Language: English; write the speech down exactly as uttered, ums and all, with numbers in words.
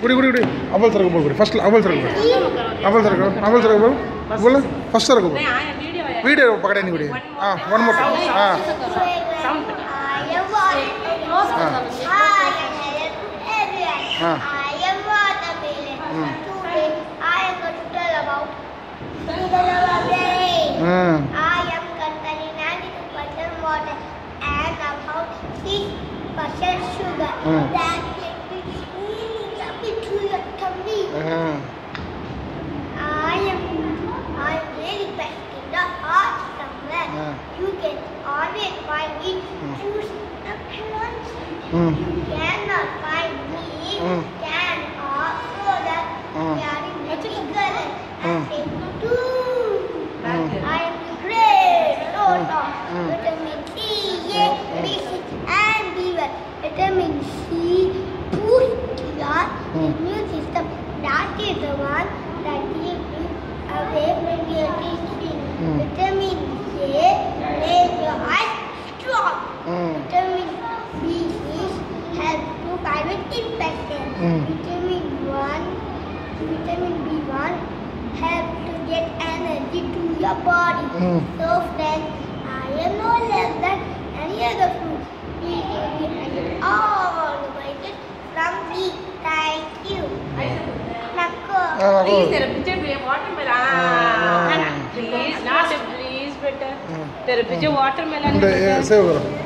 गुड़ी गुड़ी गुड़ी अव्वल सर को बोल गुड़ी फर्स्ट अव्वल सर को अव्वल सर को अव्वल सर को बोल बोल फर्स्ट सर को बोल वीडियो पकड़े नहीं गुड़ी हाँ वन मोर हाँ हाँ हाँ sugar mm. that is really yummy to your tummy. Uh-huh. I am I am really best in the heart somewhere. Uh. You can always find me Mm. choose a lunch. Mm. You cannot find me. Mm. Can also that Mm. carrying medical and Mm. say too. Mm. I am great. Lot of Mm. vitamin C, A, B, C, and B one. Vitamin C boosts your Mm. immune system. That is the one that keeps you away from your teaching. Mm. Vitamin K makes your eyes strong. Mm. Vitamin B six helps to fight with infection. Mm. Vitamin one, vitamin B one helps to get energy to your body. Mm. So friends, I am no less than any other fruit. We can get all the vitamins from me. Thank you. Nakko. Ah, Please, go. there are picture watermelon. Ah. Please, not a please, better. Mm. There are picture watermelon. गुड़ी save करो